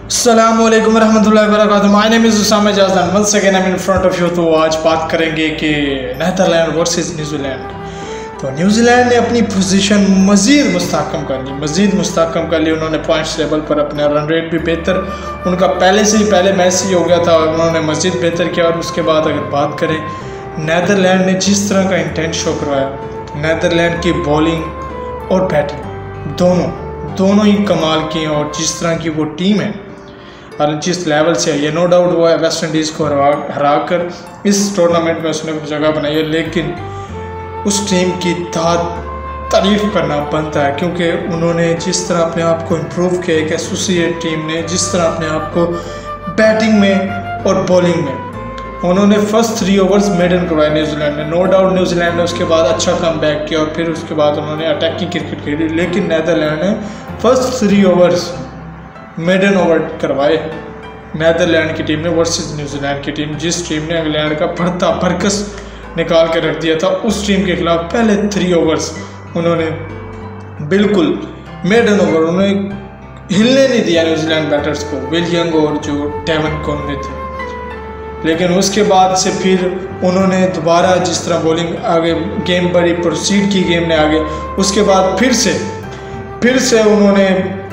अस्सलामुअलैकुम रहमतुल्लाहि व बरकातुहू। My name is Usama Jazdan. Once again I am in front of you. तो आज बात करेंगे कि नीदरलैंड वर्सेस न्यूजीलैंड। तो न्यूजीलैंड ने अपनी पोजीशन मज़ीद मुस्तहकम कर ली। उन्होंने पॉइंट्स लेवल पर अपना रन रेट भी बेहतर उनका पहले मैच से ही हो गया था, उन्होंने मज़ीद बेहतर किया। और उसके बाद अगर बात करें नीदरलैंड ने जिस तरह का इंटेंट शो करवाया, नीदरलैंड की बॉलिंग और बैटिंग दोनों ही कमाल की हैं। और जिस तरह की वो टीम है और जिस लेवल से है, ये नो डाउट वो है वेस्ट इंडीज़ को हरा कर इस टूर्नामेंट में उसने जगह बनाई है, लेकिन उस टीम की तारीफ़ करना बनता है क्योंकि उन्होंने जिस तरह अपने आप को इम्प्रूव किया। एक एसोसिएट टीम ने जिस तरह अपने आप को बैटिंग में और बॉलिंग में उन्होंने फर्स्ट 3 ओवर्स मेडन करवाए न्यूजीलैंड ने। नो डाउट न्यूजीलैंड ने उसके बाद अच्छा कम बैक किया और फिर उसके बाद उन्होंने अटैकिंग क्रिकेट खेली, लेकिन नीदरलैंड ने फर्स्ट 3 ओवर्स मेडन ओवर करवाए नीदरलैंड की टीम ने वर्सेस न्यूजीलैंड की टीम। जिस टीम ने इंग्लैंड का भरता भरकस निकाल के रख दिया था, उस टीम के खिलाफ पहले 3 ओवर्स उन्होंने बिल्कुल मेडन ओवर उन्होंने हिलने नहीं दिया न्यूजीलैंड बैटर्स को, विल यंग और जो डेवन कॉनवे थे। लेकिन उसके बाद से फिर उन्होंने दोबारा जिस तरह बॉलिंग आगे गेम बड़ी प्रोसीड की गेम ने आगे, उसके बाद फिर से उन्होंने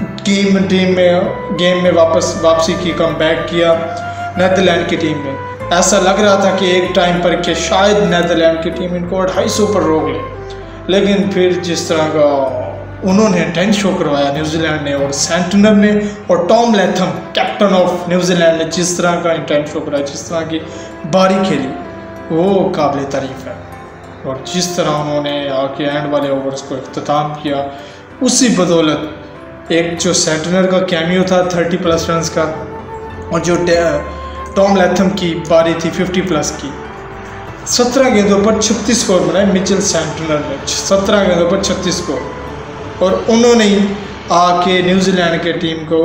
गेम में वापसी की, कम बैक किया नीदरलैंड की टीम ने। ऐसा लग रहा था कि एक टाइम पर कि शायद नीदरलैंड की टीम इनको 250 पर रोक ले, लेकिन फिर जिस तरह का उन्होंने इंटेंट शो करवाया न्यूजीलैंड ने और सेंटनर ने और Tom Latham captain of New Zealand ने जिस तरह का इंटेंट शो कराया, जिस तरह की बारी खेली, वो काबिल तारीफ़ है। और जिस तरह उन्होंने आके एंड वाले ओवर्स को इख्तिताम किया, उसी बदौलत एक जो सेंटनर का कैमियो था 30+ रन्स का, और जो टॉम लैथम की बारी थी 50+ की, 17 गेंदों पर 36 स्कोर बनाए मिचेल सेंटनर ने, 17 गेंदों पर 36 स्कोर। और उन्होंने ही आके न्यूजीलैंड के टीम को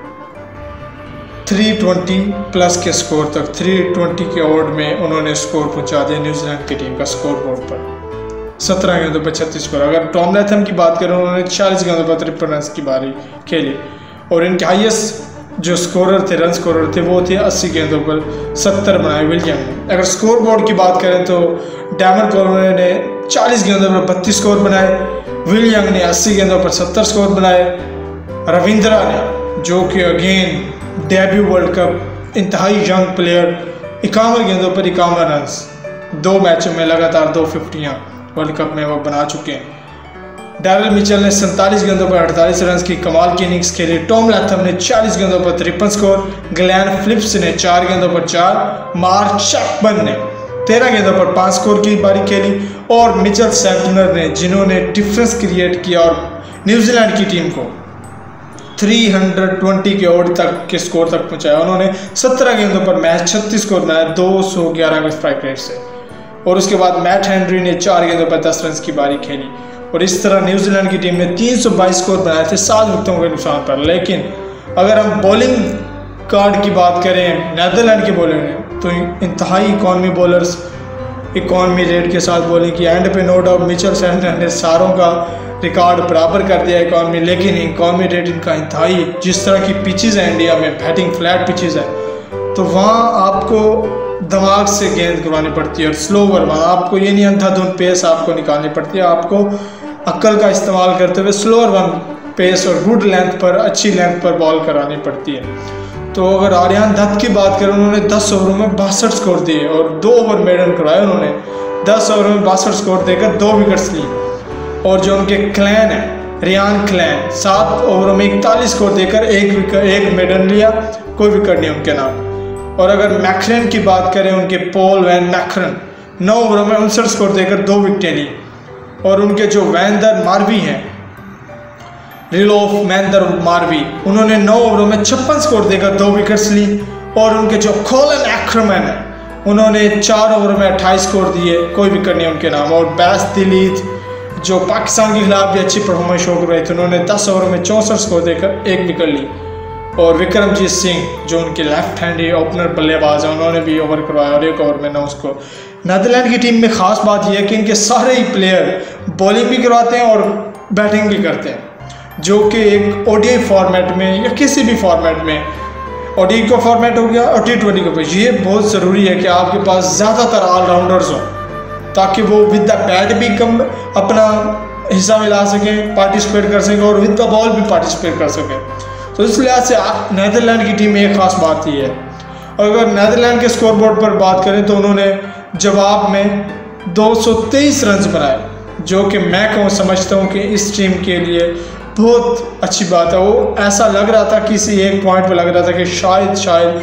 320+ के स्कोर तक 320 के ओवर में उन्होंने स्कोर पहुंचा दिया न्यूजीलैंड की टीम का स्कोर बोर्ड पर, 17 गेंदों पर 36 स्कोर। अगर टॉम लैथम की बात करें, उन्होंने 40 गेंदों पर 53 रन की बारी खेली और इनके हाईएस्ट जो रन स्कोरर थे वो थे 80 गेंदों पर 70 बनाए विलियम ने। अगर स्कोर बोर्ड की बात करें तो डेवन कॉनवे ने 40 गेंदों पर 32 स्कोर बनाए, विलियम ने 80 गेंदों पर 70 स्कोर बनाए, रविंद्रा ने जो कि अगेन डेब्यू वर्ल्ड कप इंतहाई यंग प्लेयर 51 गेंदों पर 51 रन, 2 मैचों में लगातार 2 50 वर्ल्ड कप में वो बना चुके हैं। डैरिल मिचेल ने 47 गेंदों पर 48 रन की कमाल की इनिंग्स खेली। टॉम लैथम ने 40 गेंदों पर 53 स्कोर, ग्लेन फिलिप्स ने 4 गेंदों पर 4, मार्क चैपमैन ने 13 गेंदों पर 5 स्कोर की बारी खेली, और मिचेल सेंटनर ने जिन्होंने डिफरेंस क्रिएट किया और न्यूजीलैंड की टीम को 320 के ओवर तक के स्कोर तक पहुंचाया। उन्होंने 17 गेंदों पर मैच 36 स्कोर बनाया 211 के स्ट्राइक रेट से। और उसके बाद मैट हेनरी ने 4 गेंदों पर 10 रन की बारी खेली। और इस तरह न्यूजीलैंड की टीम ने 322 स्कोर बनाए थे 7 विकेटों के नुकसान पर। लेकिन अगर हम बॉलिंग कार्ड की बात करें नीदरलैंड की बॉलिंग ने, तो इंतहाई इकॉनमी रेट के साथ बॉलिंग की। एंड पे नो डाउट मिचेल सेंटनर ने सारों का रिकॉर्ड बराबर कर दिया इकॉनमी, लेकिन इकॉनमी रेट इनका इंतहाई, जिस तरह की पिचेज़ हैं इंडिया में, बैटिंग फ्लैट पिचेज़ है, तो वहाँ आपको दिमाग से गेंद करवानी पड़ती है और स्लोवर, वहाँ आपको ये नहीं अंधाधुंध पेस आपको निकालनी पड़ती है, आपको अक्ल का इस्तेमाल करते हुए स्लोअर वन पेस और गुड लेंथ पर, अच्छी लेंथ पर बॉल करानी पड़ती है। तो अगर आर्यन दत्त की बात करें, उन्होंने 10 ओवरों में 62 स्कोर दिए और 2 ओवर मेडन करवाए। उन्होंने 10 ओवर में 62 स्कोर देकर 2 विकेट्स ली। और जो उनके क्लैन है रियान क्लैन, 7 ओवरों में 41 स्कोर देकर 1 मेडन लिया, कोई विकेट नहीं उनके नाम। और अगर मैकरन की बात करें, उनके पॉल वैन मैकरन 9 ओवरों में 59 स्कोर देकर 2 विकेटें ली। और उनके जो वैंदर मार्वी हैं, रिलोफ मैंदर मार्वी, उन्होंने 9 ओवरों में 56 स्कोर देकर 2 विकेट्स ली। और उनके जो कॉलन एक्रमैन है, उन्होंने 4 ओवरों में 28 स्कोर दिए, कोई विकेट नहीं उनके नाम। और बैस दिलीत जो पाकिस्तान के खिलाफ भी अच्छी परफॉर्मेंस शो कर रहे थे, उन्होंने 10 ओवरों में 64 स्कोर देकर 1 विकेट ली। और विक्रमजीत सिंह जो उनके लेफ्ट हैंड ओपनर बल्लेबाज हैं, उन्होंने भी ओवर करवाया और 1 ओवर में 9 स्कोर। नीदरलैंड की टीम में ख़ास बात यह है कि इनके सारे ही प्लेयर बॉलिंग भी करवाते हैं और बैटिंग भी करते हैं, जो कि एक ओडीआई फॉर्मेट में या किसी भी फॉर्मेट में ओडी का फॉर्मेट हो गया और T20 का। ये बहुत ज़रूरी है कि आपके पास ज़्यादातर ऑलराउंडर्स हों ताकि वो विद द बैट भी कम अपना हिस्सा मिला सकें, पार्टिसिपेट कर सकें और विद द बॉल भी पार्टिसिपेट कर सकें। तो इस लिहाज से नीदरलैंड की टीम में एक ख़ास बात ये है। अगर नीदरलैंड के स्कोर बोर्ड पर बात करें तो उन्होंने जवाब में 223 रन बनाए, जो कि मैं समझता हूँ कि इस टीम के लिए बहुत अच्छी बात है। वो ऐसा लग रहा था, किसी एक पॉइंट पर लग रहा था कि शायद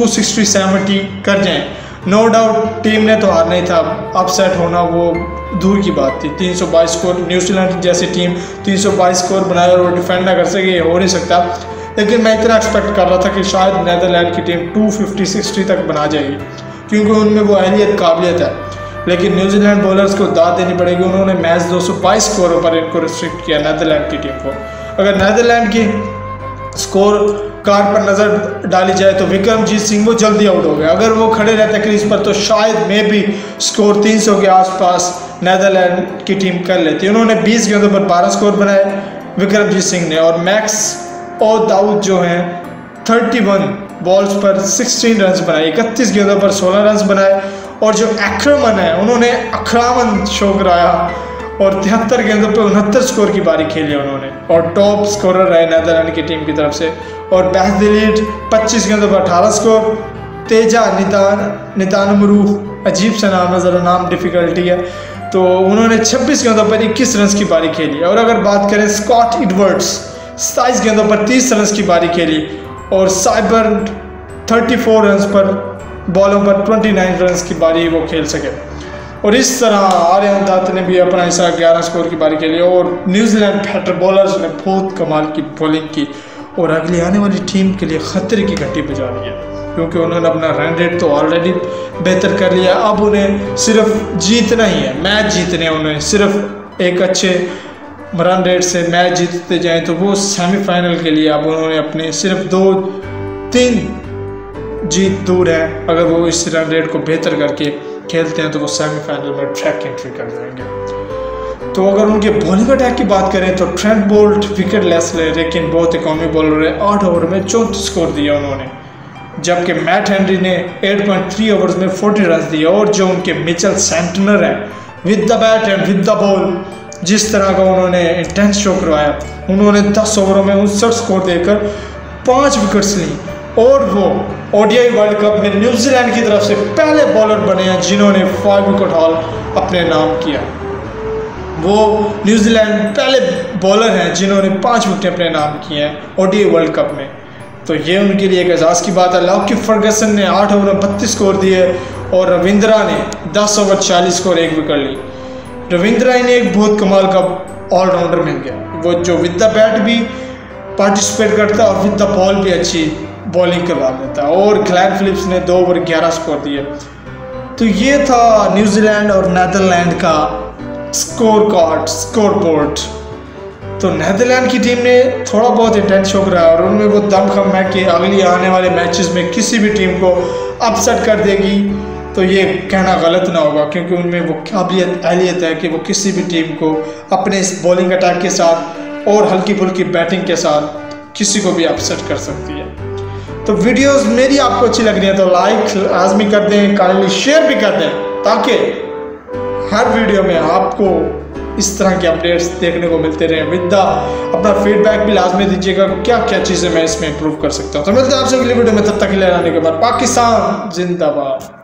260-70 कर जाएं। नो डाउट टीम ने तो हारना ही था, अपसेट होना वो दूर की बात थी। 322 स्कोर, न्यूजीलैंड जैसी टीम 322 स्कोर बनाए और वो डिफेंड ना कर सके, ये हो नहीं सकता। लेकिन मैं इतना एक्सपेक्ट कर रहा था कि शायद नीदरलैंड की टीम 250-60 तक बना जाएगी, क्योंकि उनमें वो अहलियत काबिलियत है। लेकिन न्यूजीलैंड बॉलर्स को दाद देनी पड़ेगी, उन्होंने मैच 222 स्कोरों पर इनको रिस्ट्रिक्ट किया नीदरलैंड की टीम को। अगर नीदरलैंड की स्कोर कार्ड पर नज़र डाली जाए तो विक्रमजीत सिंह वो जल्दी आउट हो गया। अगर वो खड़े रहते क्रीज पर तो शायद में भी स्कोर 300 के आसपास नीदरलैंड की टीम कर लेती। उन्होंने 20 गेंदों पर 12 स्कोर बनाए विक्रमजीत सिंह ने, और मैक्स और दाऊद जो हैं 31 बॉल्स पर 16 रन बनाए, 31 गेंदों पर 16 रन बनाए। और जो एक्रमन है उन्होंने आक्रमण शो कराया और 73 गेंदों पर 69 स्कोर की बारी खेली उन्होंने, और टॉप स्कोरर रहे नीदरलैंड की टीम की तरफ से। और बैस दिलीट 25 गेंदों पर 18 स्कोर। तेजा नितानमरू, अजीब सा नाम है, ज़रा नाम डिफ़िकल्टी है, तो उन्होंने 26 गेंदों पर 21 रन की बारी खेली। और अगर बात करें स्कॉट एडवर्ड्स 27 गेंदों पर 30 रन की बारी खेली, और साइबर 34 रन पर बॉलों पर 29 रन की बारी वो खेल सके। और इस तरह आर्यन दत्त ने भी अपना हिस्सा 11 स्कोर की बारी खेली। और न्यूजीलैंड फैटर बॉलर्स ने बहुत कमाल की बॉलिंग की और अगली आने वाली टीम के लिए ख़तरे की घंटी बजा दी है, क्योंकि उन्होंने अपना रन रेट तो ऑलरेडी बेहतर कर लिया। अब उन्हें सिर्फ जीतना ही है, मैच जीतने हैं उन्हें। सिर्फ एक अच्छे रन रेट से मैच जीतते जाएँ तो वो सेमीफाइनल के लिए अब उन्होंने अपने सिर्फ 2-3 जीत दूर है। अगर वो इस रन रेट को बेहतर करके खेलते हैं तो वो सेमीफाइनल में ट्रैक एंट्री कर जाएंगे। तो अगर उनके बॉलिंग अटैक की बात करें तो ट्रेंट बोल्ट विकेट लेस ले, लेकिन बहुत इकॉनमी बॉलर है। 8 ओवर में 34 स्कोर दिया उन्होंने, जबकि मैट हेनरी ने 8.3 ओवर्स में 40 रन दिए। और जो उनके मिचेल सेंटनर है, with the bat and with the ball जिस तरह का उन्होंने इंटेंस शो करवाया, उन्होंने 10 ओवरों में 59 स्कोर देकर 5 विकेट्स ली। और वो ओडीआई वर्ल्ड कप में न्यूजीलैंड की तरफ से पहले बॉलर बने हैं जिन्होंने 5 विकेट हॉल अपने नाम किया। वो न्यूजीलैंड पहले बॉलर हैं जिन्होंने 5 विकेट अपने नाम किए हैं ओडीआई वर्ल्ड कप में। तो ये उनके लिए एक एजाज़ की बात है। लॉकी फर्गसन ने 8 ओवर में 32 स्कोर दिए और रविंद्रा ने 10 ओवर 40 स्कोर 1 विकेट ली। रविंद्रा ने एक बहुत कमाल का ऑलराउंडर मिल गया, वो जो विद द बैट भी पार्टिसिपेट करता है और विद द बॉल भी अच्छी बॉलिंग करवा देता है। और ग्लेन फिलिप्स ने 2 ओवर 11 स्कोर दिए। तो ये था न्यूजीलैंड और नीदरलैंड का स्कोर बोर्ड। तो नीदरलैंड की टीम ने थोड़ा बहुत इंटेंस शो करा और उनमें वो दमखम है कि अगली आने वाले मैचेस में किसी भी टीम को अपसेट कर देगी। तो ये कहना गलत ना होगा, क्योंकि उनमें वो काबिलियत अहलियत है कि वो किसी भी टीम को अपने इस बॉलिंग अटैक के साथ और हल्की फुल्की बैटिंग के साथ किसी को भी अपसेट कर सकती है। तो वीडियोस मेरी आपको अच्छी लग रही है तो लाइक लाजमी कर दें, काइंडली शेयर भी कर दें, ताकि हर वीडियो में आपको इस तरह के अपडेट्स देखने को मिलते रहे। विद अपना फीडबैक भी लाजमी दीजिएगा, क्या क्या चीज़ें मैं इसमें इंप्रूव कर सकता हूँ। तो मिलते हैं आपसे अगली वीडियो में, तब तक के लिए रहने के बाद पाकिस्तान जिंदाबाद।